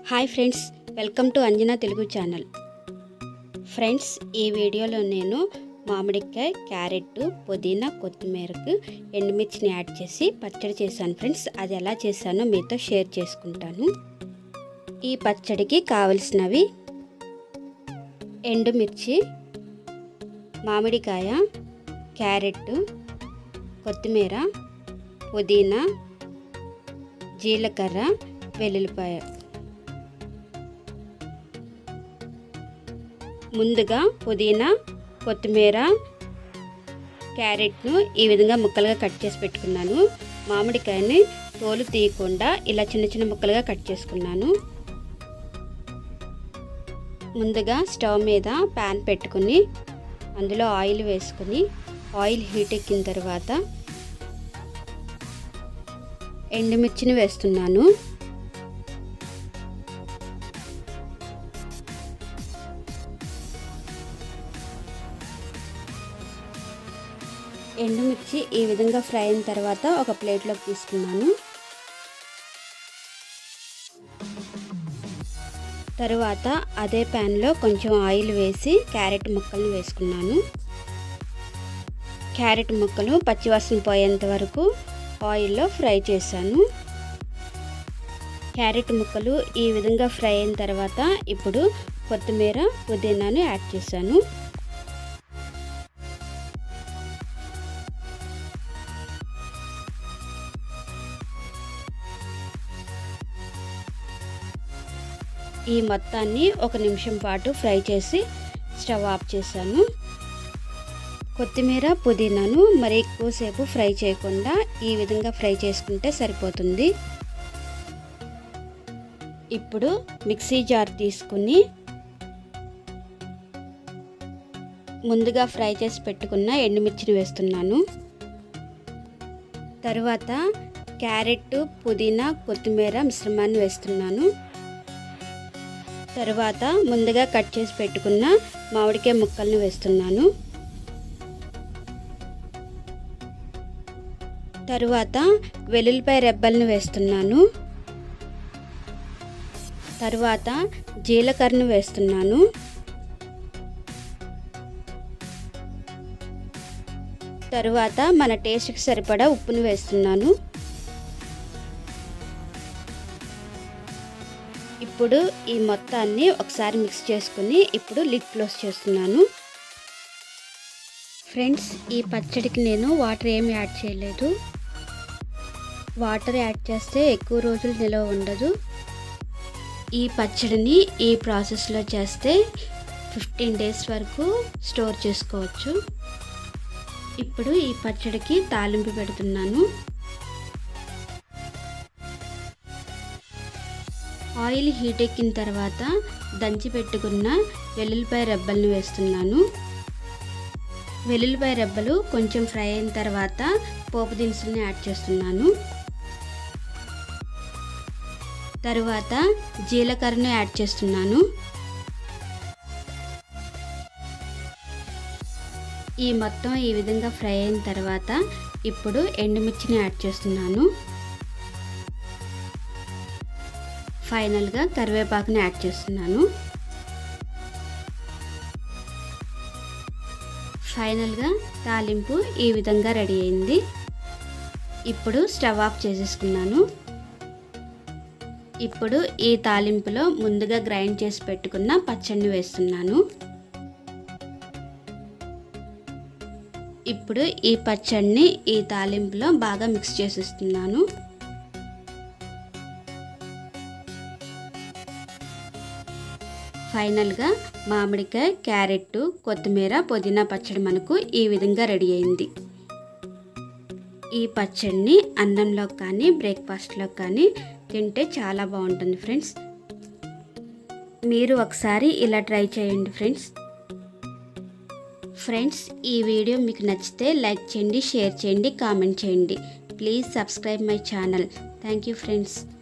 Hi friends, welcome to Anjana Telugu channel. Friends, ఈ వీడియోలో నేను మామిడికాయ, క్యారెట్, పుదీనా, కొత్తిమీరకు ఎండుమిర్చిని యాడ్ చేసి పచ్చడి చేశాను. ఫ్రెండ్స్, అది ఎలా చేశానో మీతో షేర్ చేసుకుంటాను. ఈ పచ్చడికి కావలసినవి ఎండుమిర్చి, మామిడికాయ, క్యారెట్, కొత్తిమీర, పుదీనా, జీలకర్ర, వెల్లుల్లిపాయ. ముందుగా పుదీనా, కొత్తిమీర, క్యారెట్ను ఈ విధంగా ముక్కలుగా కట్ చేసి పెట్టుకున్నాను. మామిడికాయని తోలు తీయకుండా ఇలా చిన్న చిన్న ముక్కలుగా కట్ చేసుకున్నాను. ముందుగా స్టవ్ మీద ప్యాన్ పెట్టుకుని అందులో ఆయిల్ వేసుకుని ఆయిల్ హీట్ ఎక్కిన తర్వాత ఎండుమిర్చిని వేస్తున్నాను. ఎండుమిర్చి ఈ విధంగా ఫ్రై అయిన తర్వాత ఒక ప్లేట్లోకి తీసుకున్నాను. తరువాత అదే ప్యాన్లో కొంచెం ఆయిల్ వేసి క్యారెట్ ముక్కలను వేసుకున్నాను. క్యారెట్ ముక్కలు పచ్చివాసన పోయేంత వరకు ఆయిల్లో ఫ్రై చేశాను. క్యారెట్ ముక్కలు ఈ విధంగా ఫ్రై అయిన తర్వాత ఇప్పుడు కొత్తిమీర, పుదీనాను యాడ్ చేశాను. ఈ మొత్తాన్ని 1 నిమిషం పాటు ఫ్రై చేసి స్టవ్ ఆఫ్ చేశాను. కొత్తిమీర, పుదీనాను మరి ఎక్కువసేపు ఫ్రై చేయకుండా ఈ విధంగా ఫ్రై చేసుకుంటే సరిపోతుంది. ఇప్పుడు మిక్సీ జార్ తీసుకుని ముందుగా ఫ్రై చేసి పెట్టుకున్న ఎండుమిర్చిని వేస్తున్నాను. తరువాత క్యారెట్, పుదీనా, కొత్తిమీర మిశ్రమాన్ని వేస్తున్నాను. తరువాత ముందుగా కట్ చేసి పెట్టుకున్న మామిడికాయ ముక్కలను వేస్తున్నాను. తరువాత వెల్లుల్లిపాయ రెబ్బలను వేస్తున్నాను. తరువాత జీలకర్రను వేస్తున్నాను. తరువాత మన టేస్ట్కి సరిపడా ఉప్పును వేస్తున్నాను. ఇప్పుడు ఈ మొత్తాన్ని ఒకసారి మిక్స్ చేసుకుని ఇప్పుడు లిడ్ క్లోజ్ చేస్తున్నాను. ఫ్రెండ్స్, ఈ పచ్చడికి నేను వాటర్ ఏమి యాడ్ చేయలేదు. వాటర్ యాడ్ చేస్తే ఎక్కువ రోజులు నిల్వ ఉండదు. ఈ పచ్చడిని ఈ ప్రాసెస్లో చేస్తే 15 డేస్ వరకు స్టోర్ చేసుకోవచ్చు. ఇప్పుడు ఈ పచ్చడికి తాలింపు పెడుతున్నాను. ఆయిల్ హీట్ ఎక్కిన తర్వాత దంచి పెట్టుకున్న వెల్లుల్లిపాయ రెబ్బలను వేస్తున్నాను. వెల్లుల్లిపాయ రెబ్బలు కొంచెం ఫ్రై అయిన తర్వాత పోపు దినుసులను యాడ్ చేస్తున్నాను. తరువాత జీలకర్రను యాడ్ చేస్తున్నాను. ఈ మొత్తం ఈ విధంగా ఫ్రై అయిన తర్వాత ఇప్పుడు ఎండుమిర్చిని యాడ్ చేస్తున్నాను. ఫైనల్గా కరివేపాకుని యాడ్ చేస్తున్నాను. ఫైనల్గా తాలింపు ఈ విధంగా రెడీ అయింది. ఇప్పుడు స్టవ్ ఆఫ్ చేసేసుకున్నాను. ఇప్పుడు ఈ తాలింపులో ముందుగా గ్రైండ్ చేసి పెట్టుకున్న పచ్చడిని వేస్తున్నాను. ఇప్పుడు ఈ పచ్చడిని ఈ తాలింపులో బాగా మిక్స్ చేసేస్తున్నాను. ఫైనల్గా మామిడికాయ, క్యారెట్, కొత్తిమీర, పుదీనా పచ్చడి మనకు ఈ విధంగా రెడీ అయింది. ఈ పచ్చడిని అన్నంలో కానీ బ్రేక్ఫాస్ట్లో కానీ తింటే చాలా బాగుంటుంది ఫ్రెండ్స్. మీరు ఒకసారి ఇలా ట్రై చేయండి ఫ్రెండ్స్. ఫ్రెండ్స్, ఈ వీడియో మీకు నచ్చితే లైక్ చేయండి, షేర్ చేయండి, కామెంట్ చేయండి. Please subscribe my channel. Thank you friends.